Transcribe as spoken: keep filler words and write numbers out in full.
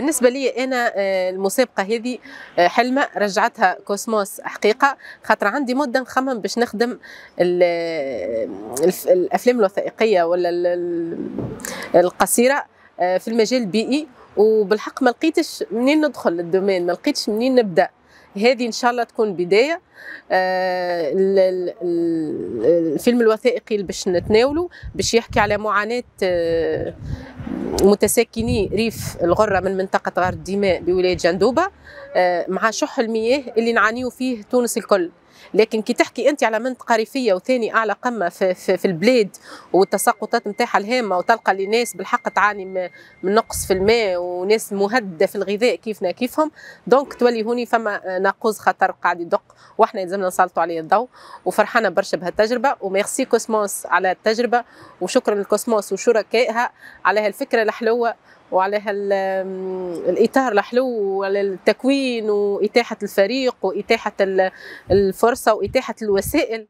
بالنسبه لي انا المسابقه هذه حلمه رجعتها كوسموس حقيقه، خاطر عندي مده نخمم باش نخدم الافلام الوثائقيه ولا القصيره في المجال البيئي، وبالحق ما لقيتش منين ندخل للدومين، ما لقيتش منين نبدا. هذه ان شاء الله تكون بدايه. الفيلم الوثائقي اللي باش نتناوله باش يحكي على معاناه متساكني ريف الغرة من منطقة غار الدماء بولاية جندوبة مع شح المياه اللي نعانيو فيه تونس الكل. لكن كي تحكي انت على منطقه ريفيه وثاني اعلى قمه في, في, في البلاد والتساقطات نتاعها الهامه، وتلقى اللي ناس بالحق تعاني من نقص في الماء وناس مهدده في الغذاء كيفنا كيفهم، دونك تولي هوني فما ناقوس خطر قاعد يدق واحنا يلزمنا نسلطوا عليه الضوء. وفرحانه برشا بهالتجربه، وميرسي كوسموس على التجربه، وشكرا لكوسموس وشركائها على هالفكره الحلوه وعلى الإطار الحلو وعلى التكوين وإتاحة الفريق وإتاحة الفرصة وإتاحة الوسائل.